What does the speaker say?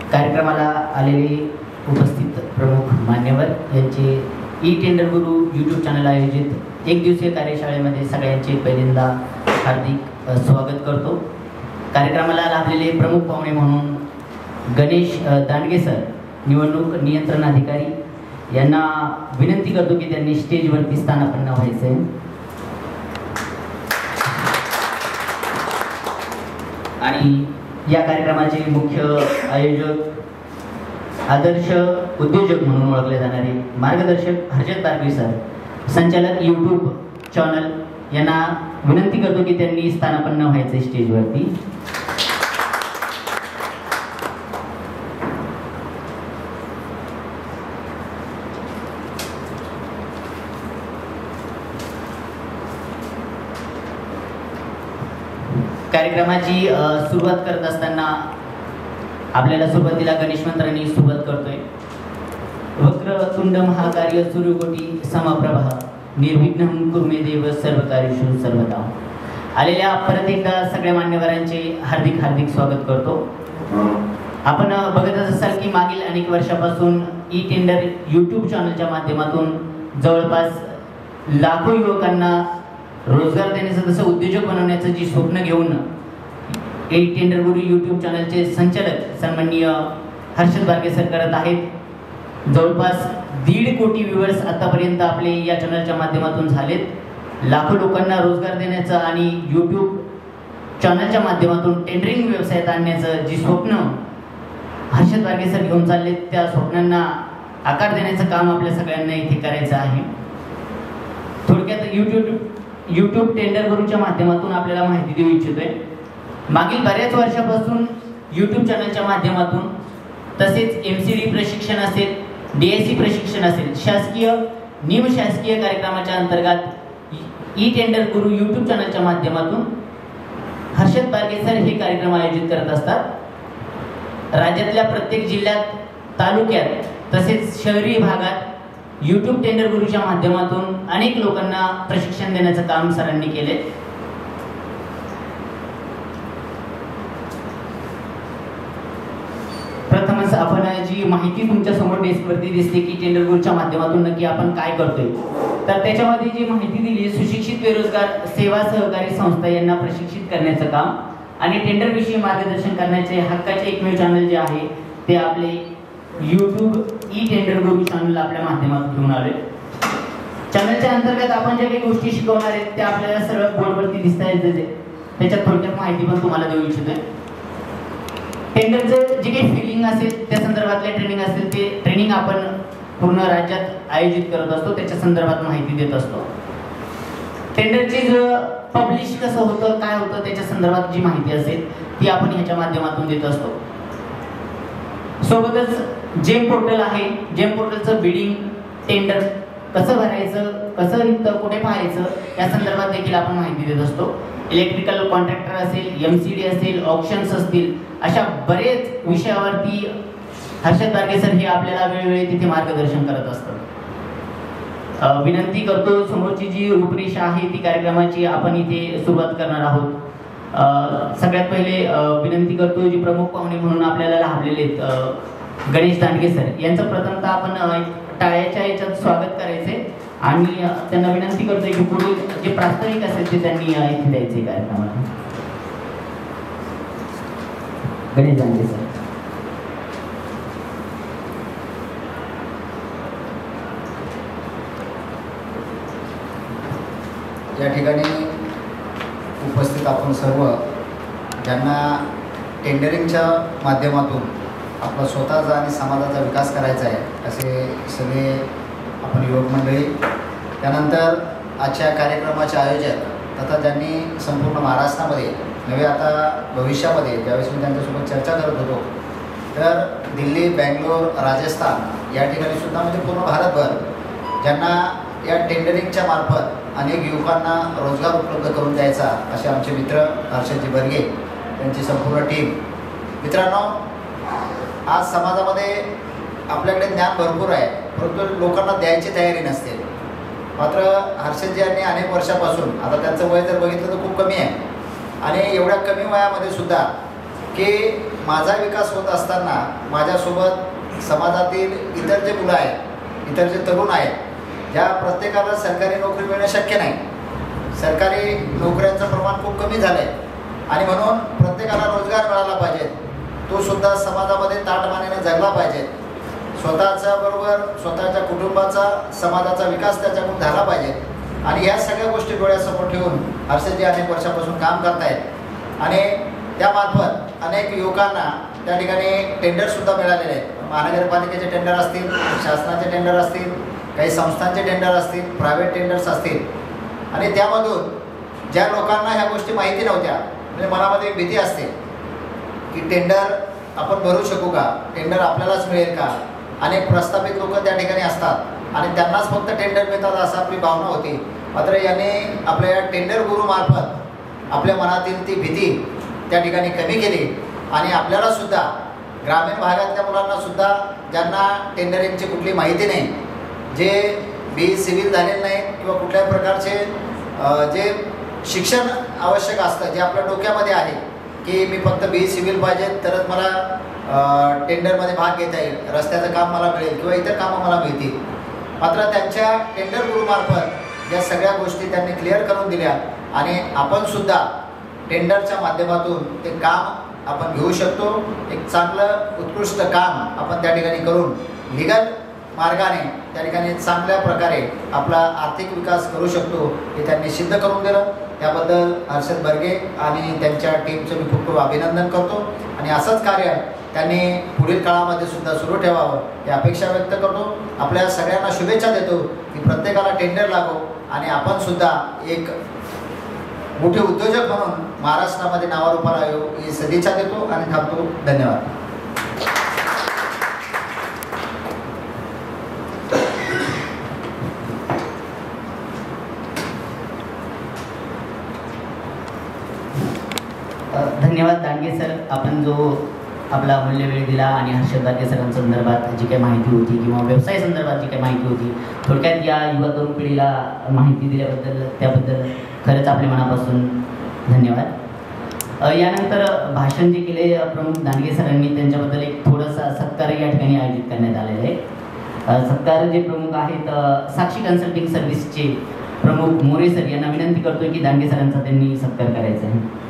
कार्यक्रमाला आलेले उपस्थित प्रमुख मान्यवर यांचे e tender Guru YouTube channel आयोजित एक दिवसीय कार्यशाळेमध्ये सगळ्यांचे पहिल्यांदा हार्दिक स्वागत करतो। कार्यक्रमाला लाभलेले प्रमुख पाहुणे म्हणून गणेश दांडगे सर, निवडणूक नियंत्रण अधिकारी यांना विनंती करतो की त्यांनी स्टेजवरती स्थानापन्न व्हायचे। आणि या कार्यक्रमाचे मुख्य आयोजक, आदर्श उद्योजक म्हणून ओळखले जाणारे मार्गदर्शक हर्षद बारगवी सर, संचालक यूट्यूब चॅनल यांना विनंती करतो की त्यांनी स्थानापन्न व्हायचे स्टेजवरती। कार्यक्रमाची सुरुवात करत असताना आपल्याला सुरुवातीला गणेश मंत्रांनी सुरुवात करतोय। वक्रतुंड महाकार्य सूर्यकोटी समप्रभा निर्विघ्नं कुरु मे देव सर्वकार्येषु सर्वदा। आलेल्या परत एकदा सगळ्या मान्यवरांचे हार्दिक हार्दिक स्वागत करतो। आपण बघतच असाल की मागील अनेक वर्षापासून ई टेंडर यूट्यूब चॅनलच्या माध्यमातून जवळपास लाखो युवकांना रोजगार देण्याचं, तसं उद्योजक बनवण्याचं जी स्वप्न घेऊन ई टेंडर गुरु यूट्यूब चॅनलचे संचालक सन्माननीय हर्षद बारगे सर करत आहेत। जवळपास 1.5 कोटी व्ह्यूअर्स आतापर्यंत आपले या चॅनलच्या माध्यमातून झालेत। लाखो लोकांना रोजगार देण्याचं आणि यूट्यूब चॅनलच्या माध्यमातून टेंडरिंग व्यवसायात आणण्याचं जी स्वप्न हर्षद बारगे सर घेऊन चाललेत, त्या स्वप्नांना आकार देण्याचं काम आपल्या सगळ्यांना इथे करायचं आहे। थोडक्यात यूट्यूब टेंडर गुरुच्या माध्यमातून आपल्याला माहिती देऊ इच्छितोय। मागील बऱ्याच वर्षापासून यूट्यूब चॅनलच्या माध्यमातून, तसेच MCD प्रशिक्षण असेल, DSC प्रशिक्षण असेल, शासकीय निमशासकीय कार्यक्रमाच्या अंतर्गत ई टेंडर गुरु यूट्यूब चॅनलच्या माध्यमातून हर्षद बारगे सर हे कार्यक्रम आयोजित करत असतात। राज्यातल्या प्रत्येक जिल्ह्यात, तालुक्यात तसेच शहरी भागात यूट्यूब टेंडर गुरुच्या माध्यमातून अनेक लोकांना प्रशिक्षण देण्याचं काम सरांनी केले। प्रथमच आपण जी माहिती तुमच्या समोर डेस्कवरती दिसते की टेंडर गुरुच्या माध्यमातून नक्की आपण काय करतोय, तर त्याच्यामध्ये जी माहिती दिली, सुशिक्षित बेरोजगार सेवा सहकारी संस्था यांना प्रशिक्षित करण्याचं काम आणि टेंडर विषयी मार्गदर्शन करण्याचे हक्काचे एकमेव चॅनल जे आहे ते आपले YouTube e tender Guru channel आपल्या माध्यमातून घेऊन आले। चॅनलच्या अंतर्गत आपण ज्या काही गोष्टी शिकवणार आहेत त्या आपल्याला सर्व बोर्डवरती दिसत आहेत, त्याच्यात थोडक्यात माहिती पण तुम्हाला देऊ इच्छितोय। टेंडरचं जे काही फिलिंग असेल त्या संदर्भातले ट्रेनिंग असेल, ते ट्रेनिंग आपण पूर्ण राज्यात आयोजित करत असतो, त्याच्या संदर्भात माहिती देत असतो। टेंडरची पब्लिश कसं होतं, काय होतं, त्याच्या संदर्भात जी माहिती असेल ती आपण ह्याच्या माध्यमातून देत असतो। सोबतच जेम पोर्टल आहे, जेम पोर्टलचं बिडिंग, टेंडर कसं भरायचं, कसं रिक्त कुठे पाहायचं या संदर्भात देखील आपण माहिती देत असतो। इलेक्ट्रिकल कॉन्ट्रॅक्टर असेल, MCD असेल, ऑप्शन्स असतील, अशा बरेच विषयावरती हर्षद बारगे सर हे आपल्याला वेळोवेळी तिथे मार्गदर्शन करत असतात। विनंती करतो, समोरची जी रूपरेषा आहे ती कार्यक्रमाची आपण इथे सुरुवात करणार आहोत। सगळ्यात पहिले विनंती करतो, जी प्रमुख पाहुणे म्हणून आपल्याला लाभलेले आहेत गणेश दांडगे सर यांचं प्रथमतः आपण टाळ्याच्या याच्यात स्वागत करायचे आणि त्यांना विनंती करतोय की पुढील जे प्रास्ताविक असेल ते त्यांनी इथे द्यायचे कार्यक्रमाला। गणेश दांडगे सर। या ठिकाणी उपस्थित आपण सर्व ज्यांना टेंडरिंगच्या माध्यमातून आपला स्वतःचा आणि समाजाचा विकास करायचा आहे असे सगळे आपण युवक मंडळी, त्यानंतर आजच्या कार्यक्रमाचे आयोजक तथा ज्यांनी संपूर्ण महाराष्ट्रामध्ये नव्हे आता भविष्यामध्ये ज्यावेळेस मी त्यांच्यासोबत चर्चा करत होतो तर दिल्ली, बँगलोर, राजस्थान या ठिकाणी सुद्धा म्हणजे पूर्ण भारतभर ज्यांना या टेंडरिंगच्या मार्फत अनेक युवकांना रोजगार उपलब्ध करून द्यायचा असे आमचे मित्र हर्षदजी बर्गे त्यांची संपूर्ण टीम। मित्रांनो, आज समाजामध्ये आपल्याकडे ज्ञान भरपूर आहे, परंतु लोकांना द्यायची तयारी नसते। मात्र हर्षदजी यांनी अनेक वर्षापासून, आता त्यांचं वय जर बघितलं तर खूप कमी आहे आणि एवढ्या कमी वयामध्ये सुद्धा की माझा विकास होत असताना माझ्यासोबत समाजातील इतर जे मुलं आहेत, इतर जे तरुण आहेत, ज्या प्रत्येकाला सरकारी नोकरी मिळणं शक्य नाही, सरकारी नोकऱ्यांचं प्रमाण खूप कमी झालं आहे आणि म्हणून प्रत्येकाला रोजगार मिळाला पाहिजे, तो सुद्धा समाजामध्ये ताटमानेने जगला पाहिजे, स्वतःच्या बरोबर स्वतःच्या कुटुंबाचा समाजाचा विकास त्याच्याकडून झाला पाहिजे. आणि ह्या सगळ्या गोष्टी डोळ्यासमोर ठेवून हर्षदजी अनेक वर्षापासून काम करतायत आणि त्यामार्फत अनेक युवकांना त्या ठिकाणी टेंडरसुद्धा मिळालेले आहेत. महानगरपालिकेचे टेंडर असतील, शासनाचे टेंडर असतील, काही संस्थांचे टेंडर असतील, प्रायव्हेट टेंडर्स असतील. आणि त्यामधून ज्या लोकांना ह्या गोष्टी माहिती नव्हत्या, म्हणजे मनामध्ये एक भीती असते की टेंडर आपण भरू शकू का, टेंडर आपल्यालाच मिळेल का, अनेक प्रस्थापित लोक त्या ठिकाणी असतात आणि त्यांनाच फक्त टेंडर मिळतात असं आपली भावना होती. मात्र याने आपल्या या टेंडर गुरुमार्फत आपल्या मनातील ती भीती त्या ठिकाणी कमी केली आणि आपल्यालासुद्धा ग्रामीण भागातल्या मुलांनासुद्धा ज्यांना टेंडरिंगची कुठली माहिती नाही, जे BE सिव्हिल झालेले नाहीत किंवा कुठल्याही प्रकारचे जे शिक्षण आवश्यक असतं, जे आपल्या डोक्यामध्ये आहे की मी फक्त BE सिव्हिल पाहिजे तरच मला टेंडरमध्ये भाग घेता येईल, रस्त्याचं काम मला मिळेल किंवा इतर कामं मला मिळतील. मात्र त्यांच्या टेंडर गुरुमार्फत या सगळ्या गोष्टी त्यांनी क्लिअर करून दिल्या आणि आपणसुद्धा टेंडरच्या माध्यमातून ते काम आपण घेऊ शकतो. एक चांगलं उत्कृष्ट काम आपण त्या ठिकाणी करून लीगल मार्गाने त्या ठिकाणी चांगल्या प्रकारे आपला आर्थिक विकास करू शकतो हे त्यांनी सिद्ध करून दिलं. त्याबद्दल हर्षद बर्गे आणि त्यांच्या टीमचं मी खूप खूप अभिनंदन करतो आणि असंच कार्य त्यांनी पुढील काळामध्ये सुद्धा सुरू ठेवावं ही अपेक्षा व्यक्त करतो. आपल्या सगळ्यांना शुभेच्छा देतो की प्रत्येकाला टेंडर लागो आणि आपण सुद्धा एक मोठे उद्योजक म्हणून महाराष्ट्रामध्ये नावारूपाला येऊ ही सदिच्छा देतो आणि थांबतो. धन्यवाद. धन्यवाद दांडगे सर, आपण जो आपला अमूल्य वेळ दिला आणि हर्षद दांडगे सरांसंदर्भात जी काही माहिती होती किंवा व्यवसाय संदर्भात जी काही माहिती होती थोडक्यात या युवा तरुण पिढीला माहिती दिल्याबद्दल त्याबद्दल खरंच आपल्या मनापासून धन्यवाद. यानंतर भाषण जे केले प्रमुख दांडगे सरांनी त्यांच्याबद्दल एक थोडासा सत्कार या ठिकाणी आयोजित करण्यात आलेला आहे. सत्कार जे प्रमुख आहेत साक्षी कन्सल्टिंग सर्व्हिसचे प्रमुख मोरे सर यांना विनंती करतोय की दांडगे सरांचा त्यांनी सत्कार करायचा आहे.